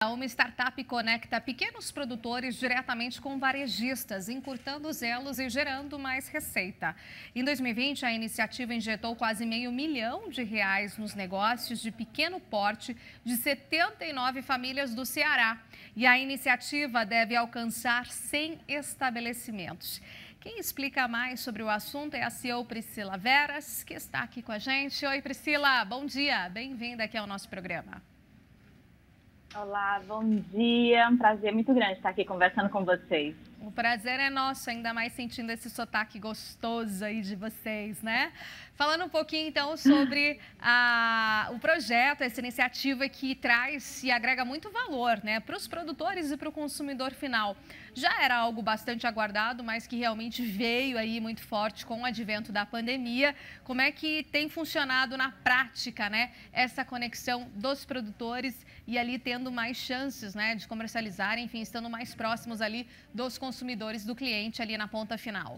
Uma startup conecta pequenos produtores diretamente com varejistas, encurtando os elos e gerando mais receita. Em 2020, a iniciativa injetou quase R$500 milhão nos negócios de pequeno porte de 79 famílias do Ceará. E a iniciativa deve alcançar 100 estabelecimentos. Quem explica mais sobre o assunto é a CEO Priscila Veras, que está aqui com a gente. Oi, Priscila, bom dia, bem-vinda aqui ao nosso programa. Olá, bom dia. Um prazer muito grande estar aqui conversando com vocês. O prazer é nosso, ainda mais sentindo esse sotaque gostoso aí de vocês, né? Falando um pouquinho, então, sobre o projeto, essa iniciativa que traz e agrega muito valor, né, para os produtores e para o consumidor final. Já era algo bastante aguardado, mas que realmente veio aí muito forte com o advento da pandemia. Como é que tem funcionado na prática, né, essa conexão dos produtores e ali tendo mais chances, né, de comercializar, enfim, estando mais próximos ali dos consumidores, do cliente ali na ponta final?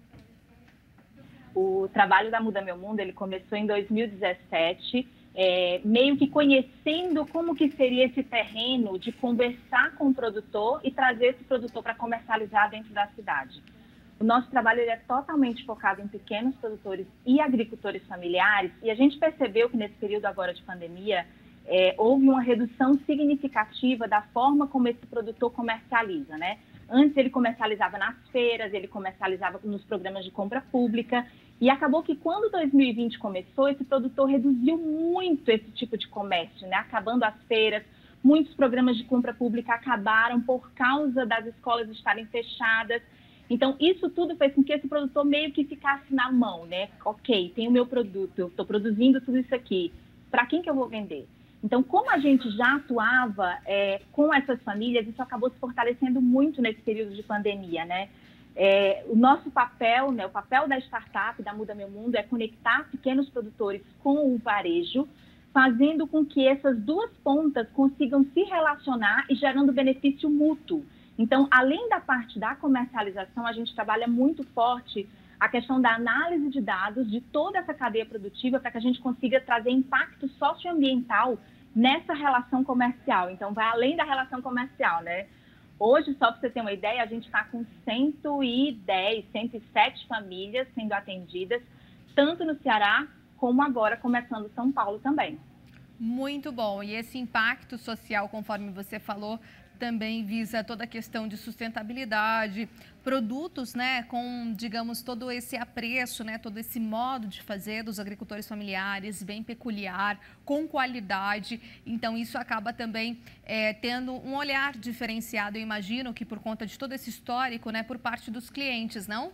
O trabalho da Muda Meu Mundo, ele começou em 2017, meio que conhecendo como que seria esse terreno de conversar com o produtor e trazer esse produtor para comercializar dentro da cidade. O nosso trabalho ele é totalmente focado em pequenos produtores e agricultores familiares, e a gente percebeu que nesse período agora de pandemia, houve uma redução significativa da forma como esse produtor comercializa, né? Antes ele comercializava nas feiras, ele comercializava nos programas de compra pública, e acabou que quando 2020 começou, esse produtor reduziu muito esse tipo de comércio, né? Acabando as feiras, muitos programas de compra pública acabaram por causa das escolas estarem fechadas. Então, isso tudo fez com que esse produtor meio que ficasse na mão, né? Ok, tenho o meu produto, eu estou produzindo tudo isso aqui, para quem que eu vou vender? Então, como a gente já atuava com essas famílias, isso acabou se fortalecendo muito nesse período de pandemia, né? O nosso papel, né, o papel da startup, da Muda Meu Mundo, é conectar pequenos produtores com o varejo, fazendo com que essas duas pontas consigam se relacionar e gerando benefício mútuo. Então, além da parte da comercialização, a gente trabalha muito forte a questão da análise de dados de toda essa cadeia produtiva para que a gente consiga trazer impacto socioambiental nessa relação comercial. Então, vai além da relação comercial, né? Hoje, só para você ter uma ideia, a gente está com 110, 107 famílias sendo atendidas, tanto no Ceará como agora começando São Paulo também. Muito bom. E esse impacto social, conforme você falou, também visa toda a questão de sustentabilidade, produtos, né, com, digamos, todo esse apreço, né, todo esse modo de fazer dos agricultores familiares, bem peculiar, com qualidade. Então, isso acaba também tendo um olhar diferenciado, eu imagino, que por conta de todo esse histórico, né, por parte dos clientes, não?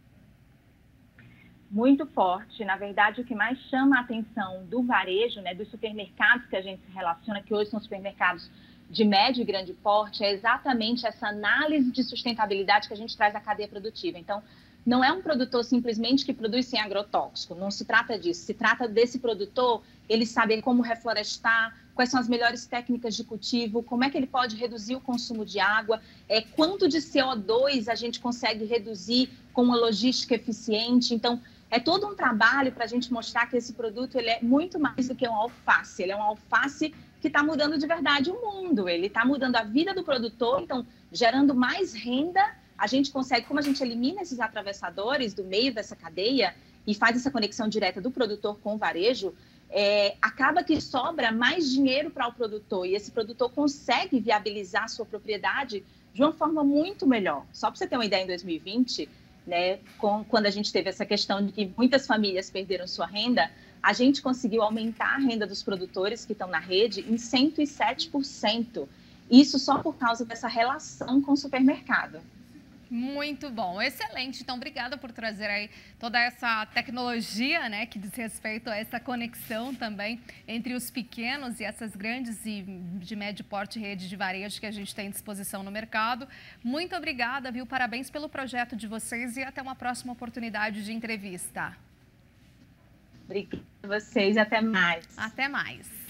Muito forte. Na verdade, o que mais chama a atenção do varejo, né, dos supermercados que a gente se relaciona, que hoje são supermercados de médio e grande porte, é exatamente essa análise de sustentabilidade que a gente traz da cadeia produtiva. Então, não é um produtor simplesmente que produz sem agrotóxico, não se trata disso. Se trata desse produtor, ele saber como reflorestar, quais são as melhores técnicas de cultivo, como é que ele pode reduzir o consumo de água, quanto de CO2 a gente consegue reduzir com uma logística eficiente. Então, é todo um trabalho para a gente mostrar que esse produto ele é muito mais do que um alface. Ele é um alface que está mudando de verdade o mundo. Ele está mudando a vida do produtor, então, gerando mais renda. A gente consegue, como a gente elimina esses atravessadores do meio dessa cadeia e faz essa conexão direta do produtor com o varejo, acaba que sobra mais dinheiro para o produtor e esse produtor consegue viabilizar a sua propriedade de uma forma muito melhor. Só para você ter uma ideia, em 2020... né, quando a gente teve essa questão de que muitas famílias perderam sua renda, a gente conseguiu aumentar a renda dos produtores que estão na rede em 107%. Isso só por causa dessa relação com o supermercado. Muito bom, excelente. Então, obrigada por trazer aí toda essa tecnologia, né, que diz respeito a essa conexão também entre os pequenos e essas grandes e de médio porte redes de varejo que a gente tem à disposição no mercado. Muito obrigada, viu? Parabéns pelo projeto de vocês e até uma próxima oportunidade de entrevista. Obrigada a vocês e até mais. Até mais.